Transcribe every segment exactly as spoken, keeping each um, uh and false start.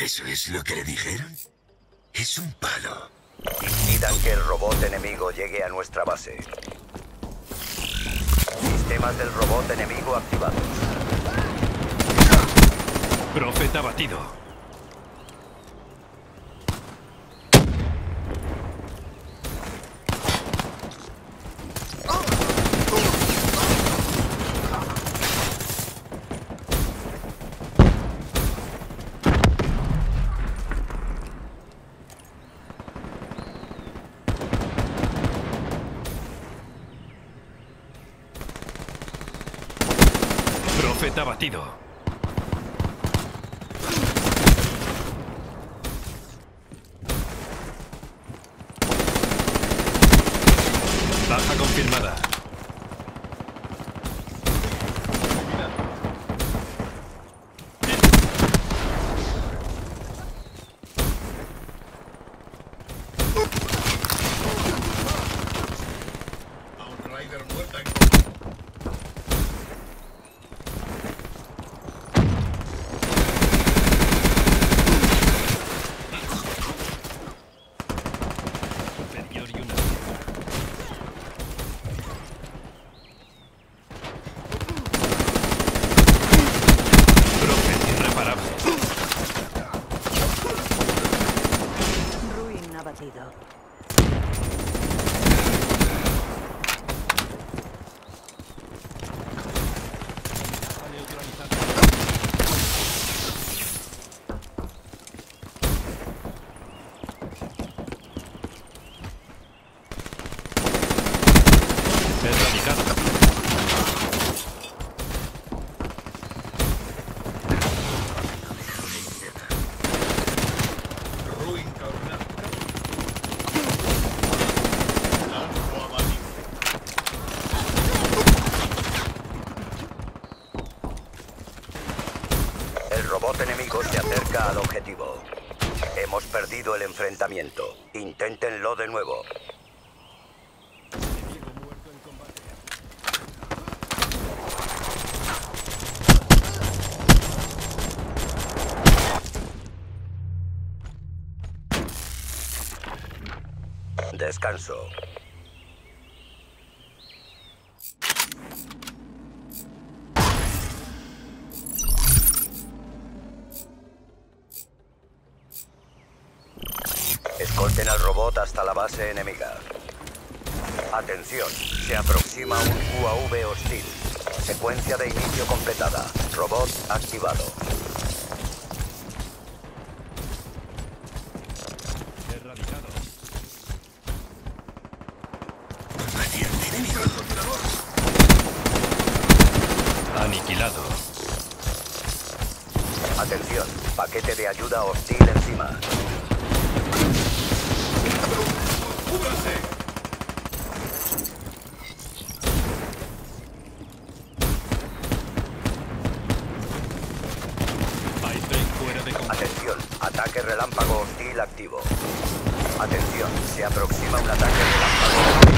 ¿Eso es lo que le dijeron? Es un palo. Impidan que el robot enemigo llegue a nuestra base. Sistemas del robot enemigo activados. Profeta batido. Profeta batido. Baja confirmada. Outrider muerta en Superior y una. Profeta irreparable. Ruin abatido. Erradicado. ruin coronado. Lanzo abatido. El robot enemigo se acerca al objetivo. Hemos perdido el enfrentamiento. Inténtenlo de nuevo. Descanso. Escolten al robot hasta la base enemiga. Atención, se aproxima un U A V hostil. Secuencia de inicio completada. Robot activado. Erradicado. Radiante enemigo al controlador. Aniquilado. Atención, paquete de ayuda hostil encima. ¡Cúbranse! Icebreak fuera de combate. Atención, ataque relámpago hostil activo. Atención, se aproxima un ataque relámpago.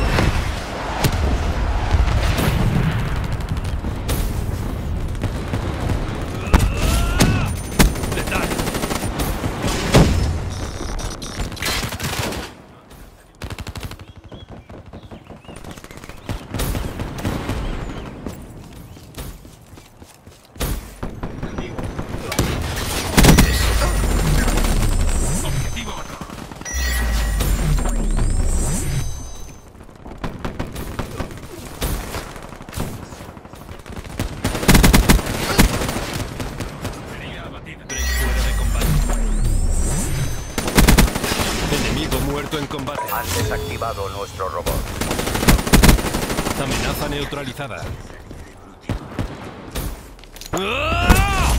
Letal. Objetivo matado. Sería abatido. Break fuera de combate. Enemigo muerto en combate. Han desactivado nuestro robot. Amenaza neutralizada. ¡Ah!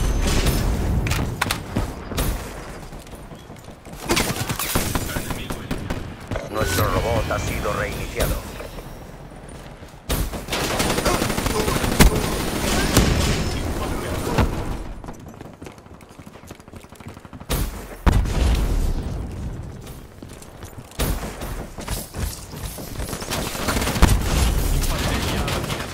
Nuestro robot ha sido reiniciado. Infantería abatida.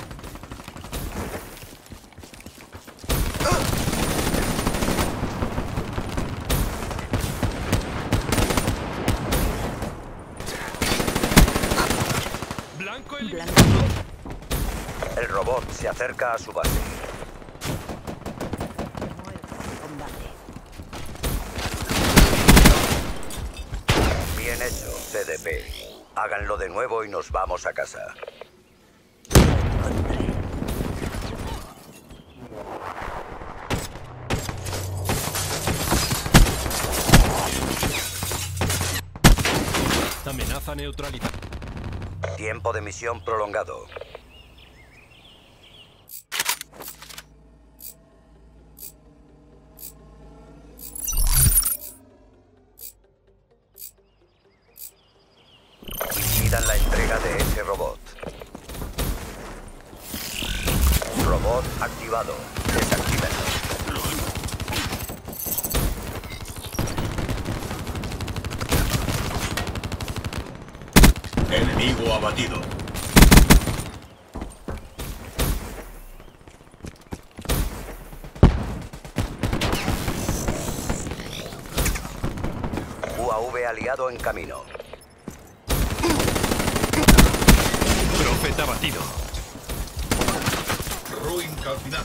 acerca a su base. Bien hecho, C D P. Háganlo de nuevo y nos vamos a casa. Amenaza neutralizada. Tiempo de misión prolongado. Impidan la entrega de ese robot. Robot activado. Desactívenlo. Enemigo abatido. U A V aliado en camino. Profeta abatido. Ruin calcinado.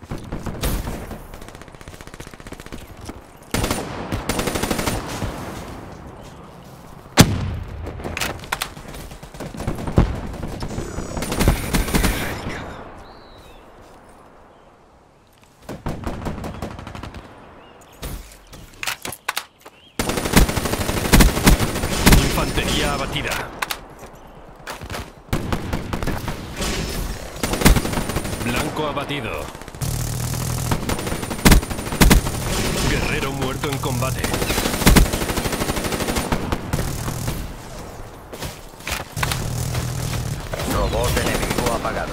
Infantería abatida. Blanco abatido. Guerrero muerto en combate. Robot enemigo apagado.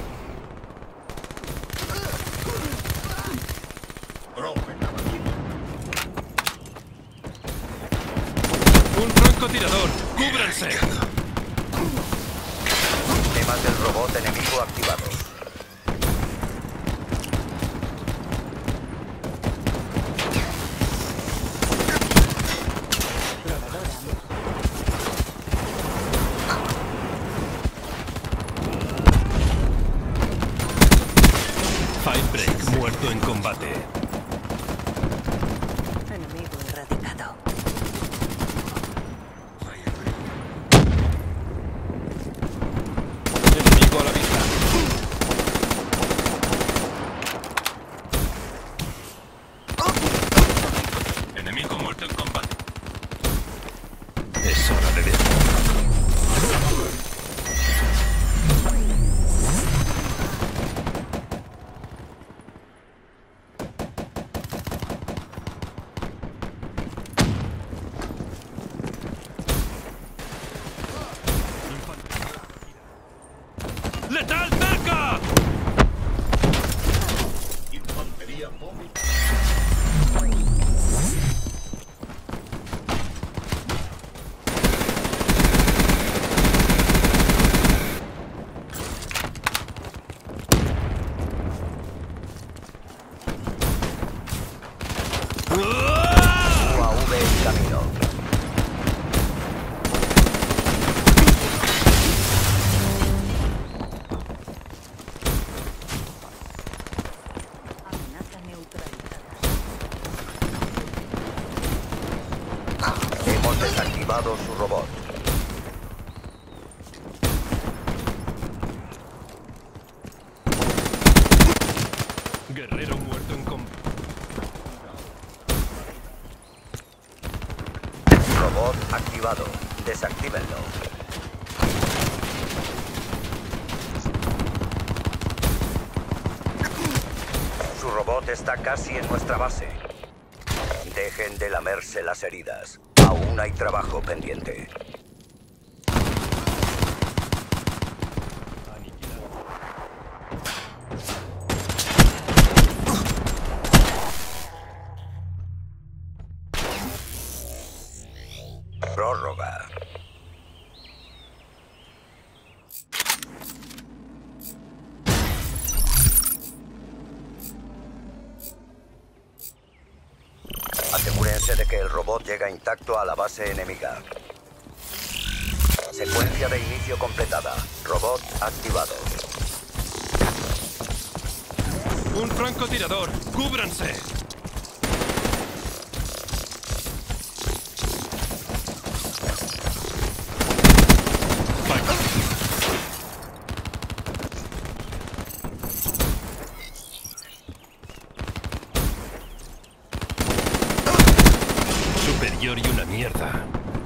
Profeta abatido. Un francotirador. ¡Cúbranse! Sistemas del robot enemigo activados. Firebreak muerto en combate. Enemigo erradicado. Enemigo a la vista. Enemigo muerto en combate. Es hora de ver. ¡Letal cerca! Infantería móvil. U A V en camino. Amenaza neutralizada. Hemos desactivado su robot. Guerrero muerto en combate. Robot activado. Desactívenlo. Su robot está casi en nuestra base. Dejen de lamerse las heridas. Aún hay trabajo pendiente. Prórroga. Asegúrense de que el robot llega intacto a la base enemiga. Secuencia de inicio completada. Robot activado. Un francotirador. ¡Cúbranse! Superior y una mierda.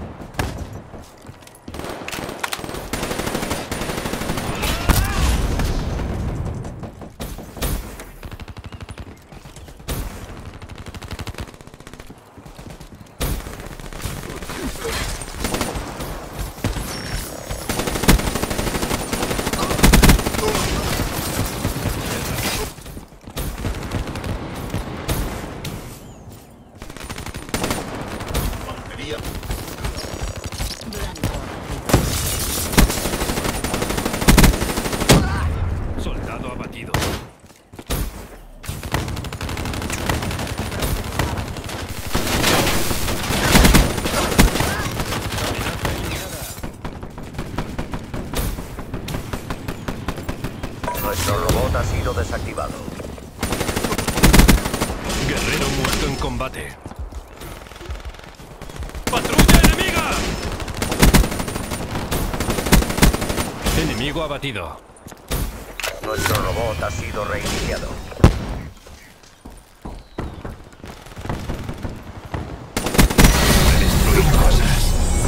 Soldado abatido. Nuestro robot ha sido desactivado. Guerrero muerto en combate. ¡Patrulla enemiga! Enemigo abatido. Nuestro robot ha sido reiniciado. Destruir cosas.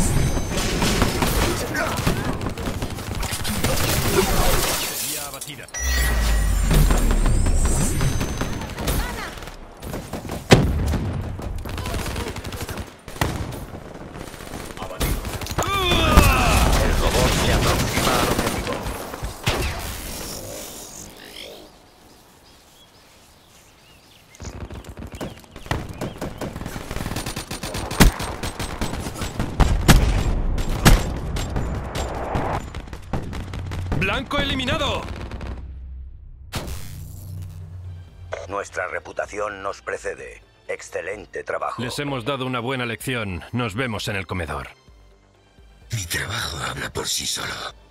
Sería abatida. El robot se aproxima al objetivo. ¡Blanco eliminado! Nuestra reputación nos precede. Excelente trabajo. Les hemos dado una buena lección. Nos vemos en el comedor. Mi trabajo habla por sí solo.